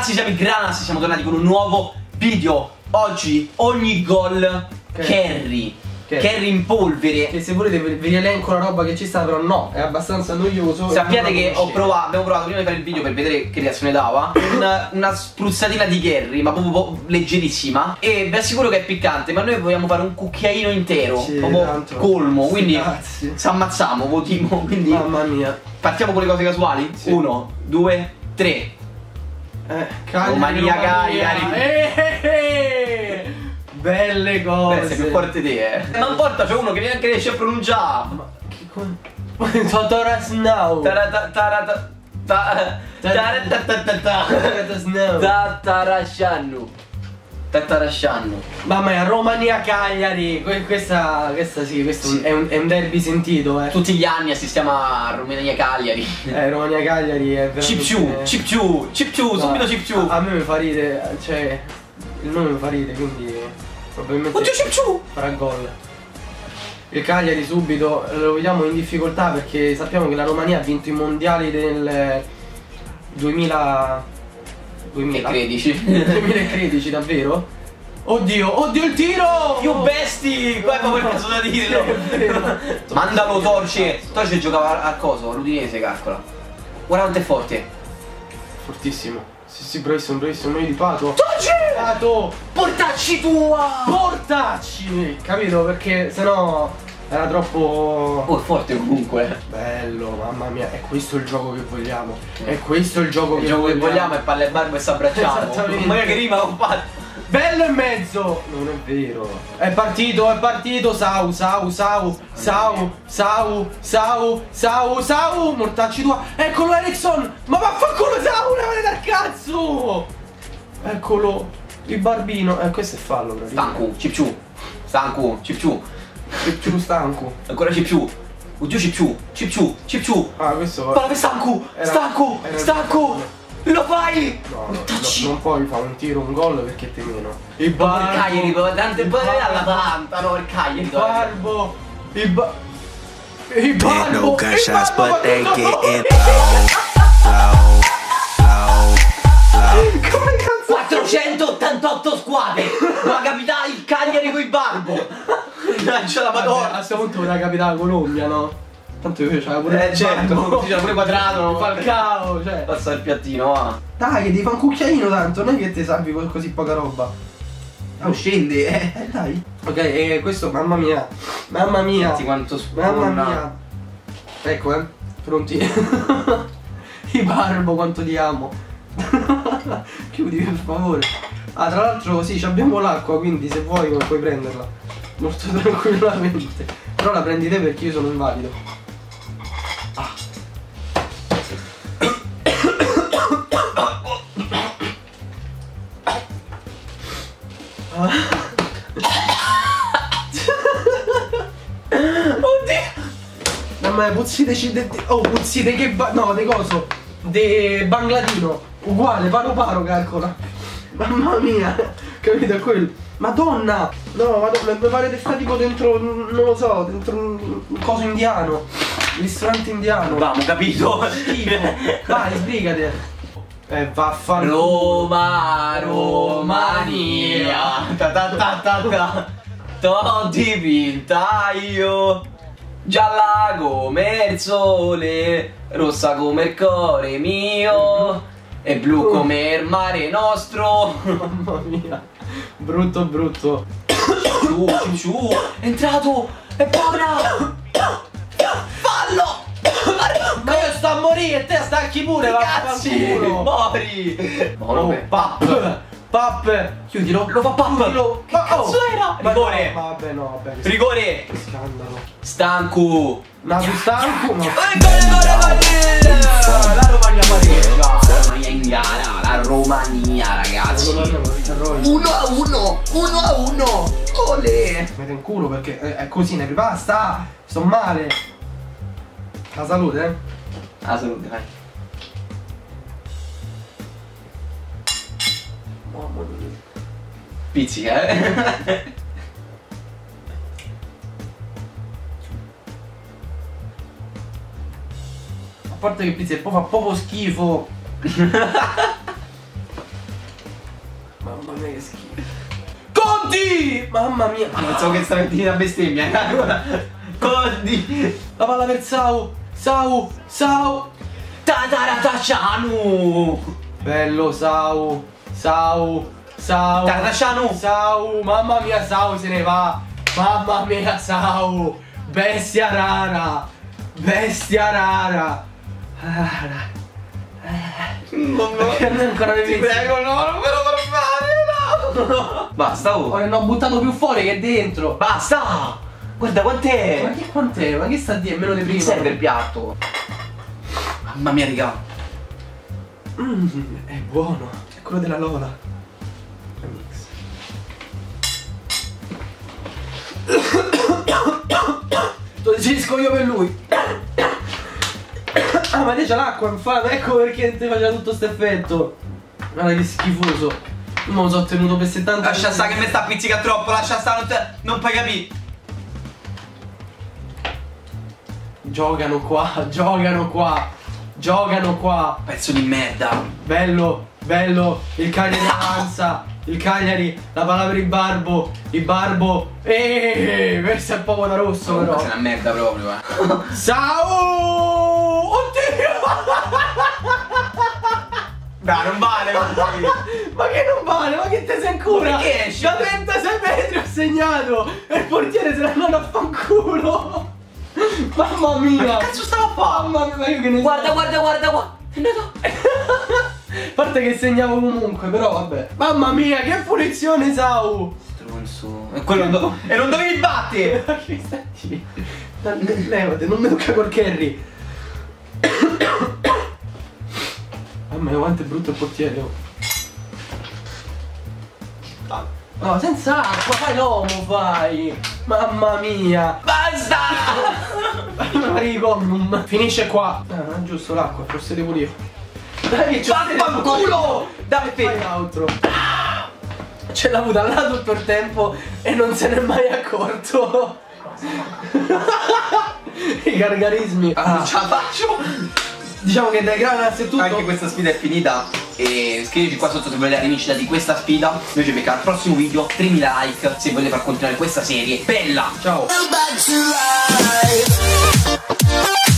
Ragazzi, siamo i Granas, siamo tornati con un nuovo video. Oggi ogni gol carry in polvere. Che se volete vi elenco la roba che ci sta, però no, è abbastanza noioso. Sappiate che abbiamo provato prima di fare il video per vedere che reazione dava una spruzzatina di carry, ma proprio leggerissima. E vi assicuro che è piccante, ma noi vogliamo fare un cucchiaino intero, proprio tanto colmo. Quindi ci ammazziamo, votimo. Quindi mamma mia. Partiamo con le cose casuali. 1, 2, 3. Romania Cagliari. Belle cose. Sei più forte te, Ma non importa, c'è uno che neanche riesce a pronunciare. Ma che cosa? Totoras now. Tatarasciano. Mamma mia, Romania Cagliari. Questa sì, questo è un derby sentito, Tutti gli anni assistiamo a Romania Cagliari. Romania Cagliari è veramente... Cipciu, subito Cipciu. A me mi fa ridere, cioè il nome mi fa ridere, quindi probabilmente oddio, Cipciu farà gol. Il Cagliari subito lo vediamo in difficoltà perché sappiamo che la Romania ha vinto i mondiali del 2013 davvero? Oddio il tiro! You bestie! Qua è proprio il caso da dirlo. Mandalo Torce giocava al coso, all'Udinese, calcola. Guarda quanto è forte. Fortissimo. Sì, bravissimo, noi di Pato. Pato! Portacci tua! Portacci! Capito? Perché sennò era troppo... Oh, è forte comunque. Bello, mamma mia, è questo il gioco che vogliamo. È questo il gioco che vogliamo. È palle e barbo e s'abbracciamo. Esattamente. Ma che rima, compadre. Bello e mezzo! Non è vero. È partito, Sau. Mortacci tua. Eccolo Eriksson! Ma vaffanculo Sau, levate dal cazzo! Eccolo. Il barbino. Questo è fallo, Stancu, Cipciu. Cipciu, ancora Cipciu. Oddio, Cipciu. Ah, questo va. Palla per Stancu. Lo fai! No, non puoi fare un tiro, un gol perché te meno. Il Cagliari, tante bolle all'Atalanta, no, il Cagliari. Il Barbo. No gunshots, but they getting 488 squadre! Ma capitale il Cagliari con il Barbo! C'è la Madonna! A questo punto poteva capitare la Colombia, no? Tanto io c'era pure certo, c'era pure Quadrato, Falcao, cioè. Passa il piattino, va. Dai, devi fare un cucchiaino tanto, non è che ti salvi con così poca roba. Oh, scende, dai. Ok, questo, mamma mia. Senti quanto spuna. Mamma mia. Ecco, pronti. Il Barbo, quanto ti amo. Chiudi per favore. Ah, tra l'altro sì, abbiamo l'acqua, quindi se vuoi puoi prenderla molto tranquillamente. Però la prendi te perché io sono invalido. Oddio! Mamma mia, puzzi che no, de coso. De Bangladino. Uguale, paro, calcola. Mamma mia. Capito? Quello. Madonna! No, madonna, mi pare che sta tipo dentro, non lo so, dentro un coso indiano. Un ristorante indiano. Abbiamo capito. Schifo. Vai, sbrigate. Vaffanculo. Romania. T'ho dipinta io. Gialla come il sole, rossa come il cuore mio e blu come il mare nostro. Mamma mia. Brutto. Ciu, è entrato. E buona. Fallo. Ma io sto a morire e te stacchi pure, cazzi. Mori. Pap. Chiudilo. Lo fa Pap. Che cazzo era? Rigore. Vabbè, no, vabbè. Rigore. Che scandalo. Stancu. Nato stanco, ma... La Romania pareggia. La Romania in gara. La Romania, ragazzi. 1-1. Olè. Mette in culo perché è così, ne basta. Sto male. La salute, La salute, vai. Mamma mia. Pizzica, A parte che pizza fa proprio schifo. schifo. Conti! Mamma mia. Pensavo che stavi finendo a bestemmia. Conti. La palla per Sau. Sau. Tataratacianu. Bello Sau. Sau. Tataratacianu. Sau. Mamma mia, Sau se ne va. Mamma mia, Sau. Bestia rara. Bestia rara. Non ancora ti prego, no, non me lo farò fare, no. Basta, oh. Ora ne ho buttato più fuori che dentro. Basta. Guarda quant'è. Ma che quant'è? Ma che sta a dire? Meno di prima. Serve il piatto. Mamma mia, raga. È buono. È quello della Lola. Lo decinisco io per lui. Ah, ma te c'ha l'acqua, infame. Ecco perché ti faceva tutto sto effetto. Guarda che schifoso. Non me lo so tenuto per 70 Lascia sta che mi sta pizzica troppo. Lascia sta, non puoi capire. Giocano qua. Pezzo di merda. Bello. Il Cagliari avanza. Il Cagliari, la palla per il Barbo. Questo è un po' da rosso però. È una merda proprio, Sau! Oddio! Dai, non vale. Ma che non vale? Ma che te sei ancora? Ma perché esci? Da 36 metri ho segnato! E il portiere se l'ha andato a fanculo! Mamma mia! Ma che cazzo stava a fare? Mamma mia, ma io che ne so. Guarda qua. È andato. A parte che segnavo comunque, però vabbè. Mamma mia, che punizione, Sau! Stronzo. E non dovevi battere. Ma che stai dicendo? Levate, non mi tocca col Kerry. Mamma mia, quanto è brutto il portiere, oh. No, senza acqua, fai l'uomo, fai! Mamma mia! Basta! Maricomum! Finisce qua! Ah, giusto l'acqua, forse devo io. Dai, Vaffanculo! Dai, fai altro! Ce l'ha avuta là tutto il tempo e non se n'è mai accorto! I gargarismi! Non ce la faccio! Diciamo che dai Granas è tutto. Anche questa sfida è finita. E scriveteci qua sotto se volete la rivincita di questa sfida. Noi ci vediamo al prossimo video. 3000 like se volete far continuare questa serie bella. Ciao.